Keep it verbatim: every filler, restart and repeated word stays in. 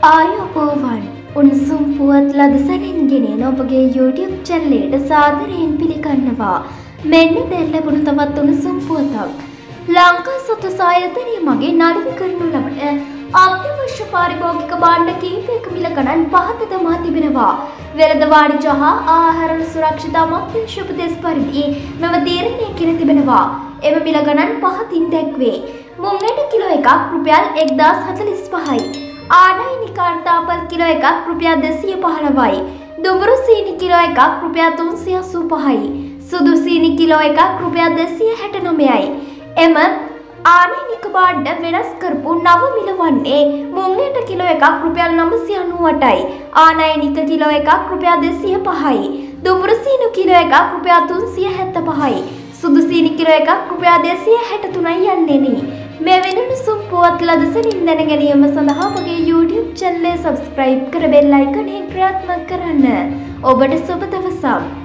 ආයුබෝවන් උණුසුම් පුවත් ලදසරින් ගෙනෙන ඔබගේ YouTube channel එකට සාදරයෙන් පිළිගන්නවා. මෙන්න දැන් ලැබුණු තවත් උණුසුම් පුවතක්. ලංකා සතු සායතනය මගින් අලෙවි කරනු ලබන අත්‍යවශ්‍ය පාරිභෝගික භාණ්ඩ කිහිපයක මිල ගණන් පහත දමා තිබෙනවා. වෙළඳ වාණිජ හා ආහාර සුරක්ෂිත අමාත්‍යාංශ උපදෙස් පරිදි මෙම තීරණය කර තිබෙනවා. එම මිල ගණන් පහතින් දැක්වේ. මුංගට කිලෝ එකක් රුපියල් එක්දාස් හතළිස් පහයි. ආනයිනි කාර්තාපල් කිලෝ එකක් රුපියල් දෙසිය පහළොවයි. දුඹුරු සීනි කිලෝ එකක් රුපියල් තුන්සිය අසූ පහයි. සුදු සීනි කිලෝ එකක් රුපියල් දෙසිය හැට නවයයි. එම ආනයිනික භාණ්ඩ වෙනස් කරපු නව මිල වන්නේ මුංගට කිලෝ එකක් රුපියල් නවසිය අනූඅටයි. ආනයිනික කිලෝ එකක් රුපියල් දෙසිය පහයි. දුඹුරු සීනි කිලෝ එකක් රුපියල් තුන්සිය හැත්තෑ පහයි. සුදු සීනි කිලෝ එකක් රුපියල් දෙසිය හැට තුනයි යන්නේනි. මේ වෙනුණු සුම්පුවත් ලදසනින් දැන ගැනීම සඳහා මගේ YouTube channel එක subscribe කර බෙල් අයිකනේ ක්‍රියාත්මක කරන්න. ඔබට සුබ දවසක්.